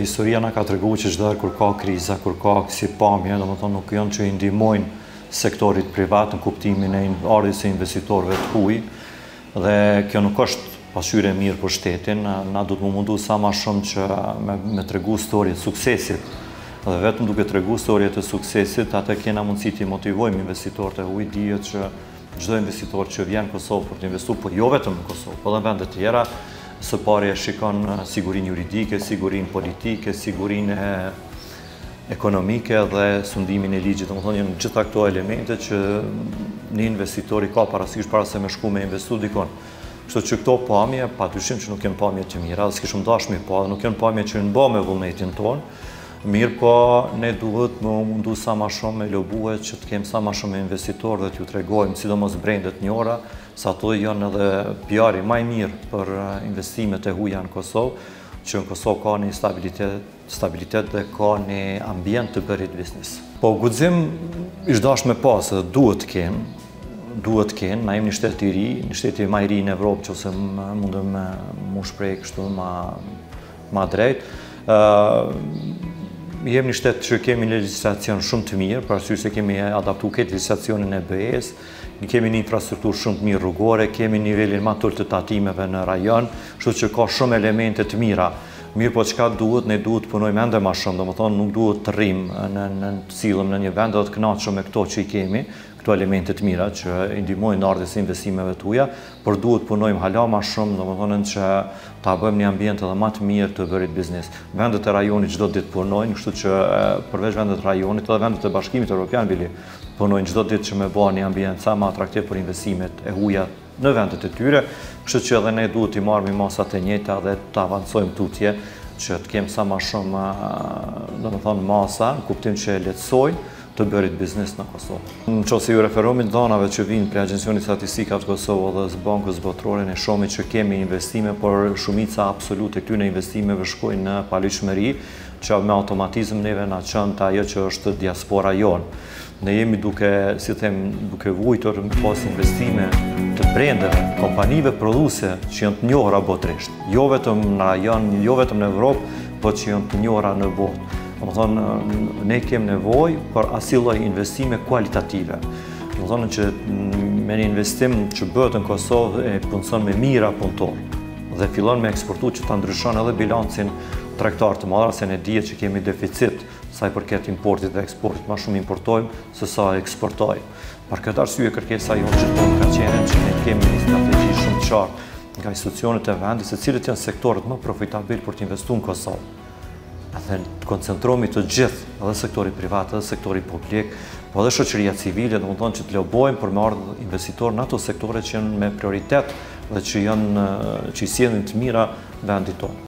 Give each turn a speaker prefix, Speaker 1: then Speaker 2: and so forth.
Speaker 1: Historia na ka treguar që çdo herë kur ka kriza, kur ka si pamje, domethënë nuk janë që i ndihmojnë sektorit privat në kuptimin e ardhjes së investitorëve të huaj, dhe kjo nuk është pasqyrë e mirë për shtetin. Na duhet të mundu sa më shumë që me tregu historitë të suksesit, dhe vetëm duke tregu historitë të suksesit, atë kena mundësi të motivojmë investitorët e huaj. Dihet që çdo investitor që vjen në Kosovë për të investuar, po jo vetëm në Kosovë, por edhe në vende të tjera, së pari e shikon sigurinë juridike, sigurinë politike, sigurinë ekonomike dhe sundimin e ligjit. Domethënë janë gjitha këto elemente që një investitor i ka parasysh para se me shku me investu dikon. Kështu që këto pamje, padyshim që nuk janë pamje të mira, dhe s'kishëm dashur po, nuk janë pamje që në bë me vullnetin tonë. Mirë po, ne duhet me mundu sa ma shumë me lobue që të kemë sa ma shumë investitorë dhe t'ju tregojmë, sidomos brendet njora, sa ato janë edhe pjari maj mirë për investimet e huaja në Kosovë, që në Kosovë ka një stabilitet dhe ka një ambient të bërit biznis. Po, guxim ish dash me pas, duhet të kenë, na jemi një shtet i ri, një shteti ma i ri në Evropë, që ose mundëm mu shprej kështu ma drejt. Jemi një shtet që kemi një legjislacion shumë të mirë, për arsye se kemi adaptu këtë legjislacionin e BE-s, kemi një infrastrukturë shumë të mirë rrugore, kemi nivelin më të lartë të tatimeve në rajon, kështu që ka shumë elemente të mira. Mirë po çka duhet, ne duhet të punojmë ende më shumë, domethënë nuk duhet të rrimë në të cilëm në një vend dhe të kënaqshëm me këto që i kemi, këto elemente të mira që i ndihmojnë në ardhjes së investimeve të huaja, por duhet të punojmë hala më shumë, domethënë që ta bëjmë një ambient edhe më të mirë të bërit biznes. Vendet e rajonit çdo ditë punojnë, kështu që përveç vendet e rajonit, edhe vendet e Bashkimit Evropian punojnë çdo ditë që me bëhen një ambient sa më atraktiv për investimet e huaja në vendet e tyre, kështu që edhe ne duhet t'i marrim masat e njëjta dhe të avancojmë tutje, që të kemë sa më shumë, domethënë masa, në kuptim që e lehtësojnë të bërit biznes në Kosovë. Nëse ju referohemi dhënave që vijnë prej Agjencionit Statistikave të Kosovës dhe së Bankës Botërore, ne shohim që kemi investime, por shumica absolute e këtyre investimeve shkojnë në paligjshmëri, që me automatizëm neve na çon ajo që është diaspora jonë. Ne jemi duke vujtur pas investime të brendeve, kompanive prodhuese që janë të njohura botërisht, jo vetëm në rajon, jo vetëm në Evropë, por që janë të njohura në botë. Domethënë, ne kemi nevojë për asnjë lloj investime kualitative. Domethënë që me një investim që bëhet në Kosovë e punson me mira punëtor dhe fillon me eksportu, që ta ndryshon edhe bilancin tregtar të madh, se ne dihet që kemi deficit sa i përket importit dhe eksportit, më shumë importojmë se sa eksportojmë. Për këtë arsye kërkesa jonë gjithmonë ka qenë që ne kemi një strategji shumë të qartë nga institucionet e vendit, se cilët janë sektorët më profitabil për të investuar në Kosovë. Dhe të koncentrohemi të gjithë, edhe sektori privat, edhe sektori publik, po edhe shoqëria civile, domethënë që të lobojmë për me ardhur investitorë në ato sektore që janë me prioritet dhe që i sjellin të mira vendit tonë.